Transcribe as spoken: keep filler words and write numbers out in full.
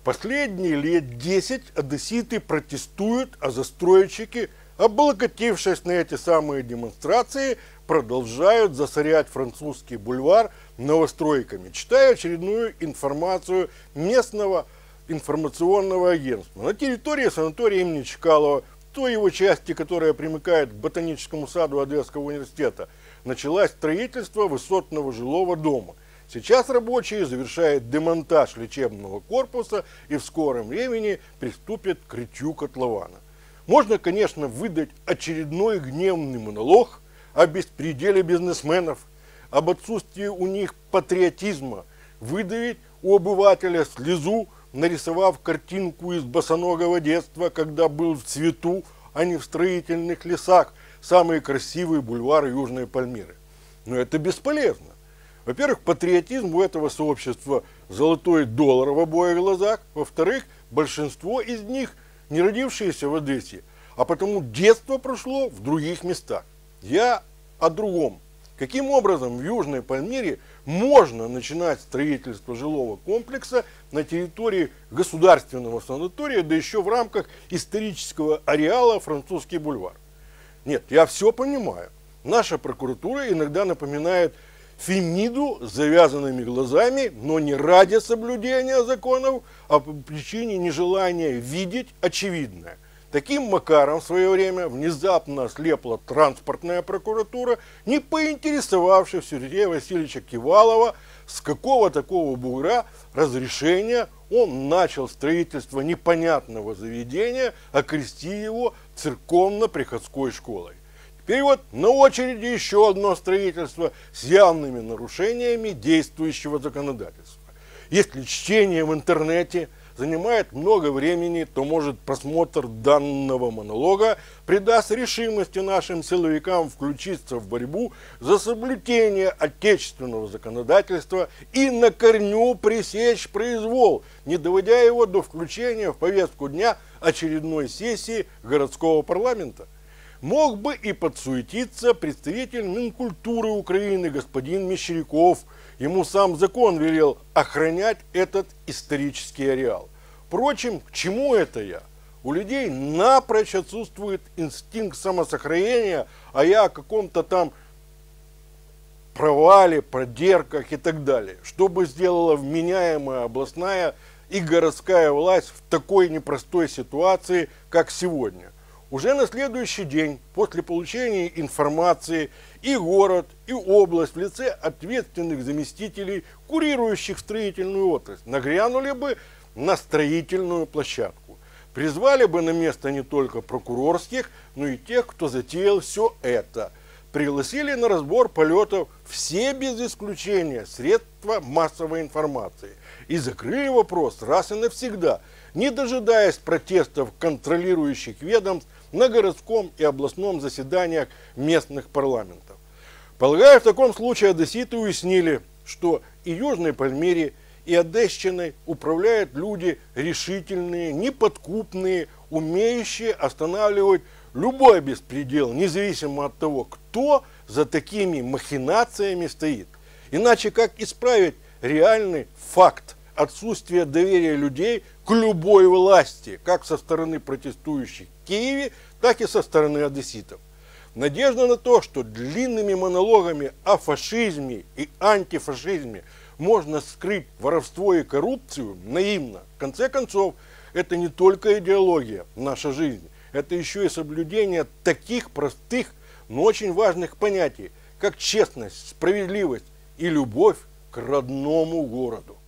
Последние лет десять одесситы протестуют, а застройщики, облокотившись на эти самые демонстрации, продолжают засорять французский бульвар новостройками, читая очередную информацию местного информационного агентства. На территории санатория имени Чкалова, в той его части, которая примыкает к ботаническому саду Одесского университета, началось строительство высотного жилого дома. Сейчас рабочие завершают демонтаж лечебного корпуса и в скором времени приступят к рытью котлована. Можно, конечно, выдать очередной гневный монолог о беспределе бизнесменов, об отсутствии у них патриотизма, выдавить у обывателя слезу, нарисовав картинку из босоногого детства, когда был в цвету, а не в строительных лесах, самый красивый бульвар Южной Пальмиры. Но это бесполезно. Во-первых, патриотизм у этого сообщества золотой доллар в обоих глазах. Во-вторых, большинство из них не родившиеся в Одессе, а потому детство прошло в других местах. Я о другом. Каким образом в Южной Пальмире можно начинать строительство жилого комплекса на территории государственного санатория, да еще в рамках исторического ареала Французский бульвар? Нет, я все понимаю. Наша прокуратура иногда напоминает Фемиду с завязанными глазами, но не ради соблюдения законов, а по причине нежелания видеть очевидное. Таким макаром в свое время внезапно ослепла транспортная прокуратура, не поинтересовавшись Сергея Васильевича Кивалова, с какого такого бугра разрешения он начал строительство непонятного заведения, окрестив его церковно-приходской школой. Теперь вот на очереди еще одно строительство с явными нарушениями действующего законодательства. Если чтение в интернете занимает много времени, то, может, просмотр данного монолога придаст решимости нашим силовикам включиться в борьбу за соблюдение отечественного законодательства и на корню пресечь произвол, не доводя его до включения в повестку дня очередной сессии городского парламента. Мог бы и подсуетиться представитель Минкультуры Украины господин Мещеряков. Ему сам закон велел охранять этот исторический ареал. Впрочем, к чему это я? У людей напрочь отсутствует инстинкт самосохранения, а я о каком-то там провале, продерках и так далее. Что бы сделала вменяемая областная и городская власть в такой непростой ситуации, как сегодня? Уже на следующий день, после получения информации, и город, и область в лице ответственных заместителей, курирующих строительную отрасль, нагрянули бы на строительную площадку. Призвали бы на место не только прокурорских, но и тех, кто затеял все это. Пригласили на разбор полетов все без исключения средства массовой информации. И закрыли вопрос раз и навсегда, не дожидаясь протестов контролирующих ведомств на городском и областном заседаниях местных парламентов. Полагаю, в таком случае одесситы уяснили, что и Южной Пальмире, и Одесщиной управляют люди решительные, неподкупные, умеющие останавливать любой беспредел, независимо от того, кто за такими махинациями стоит. Иначе как исправить реальный факт отсутствия доверия людей к любой власти, как со стороны протестующих в Киеве, так и со стороны одесситов? Надежда на то, что длинными монологами о фашизме и антифашизме можно скрыть воровство и коррупцию, наивно. В конце концов, это не только идеология, наша жизнь, это еще и соблюдение таких простых, но очень важных понятий, как честность, справедливость и любовь к родному городу.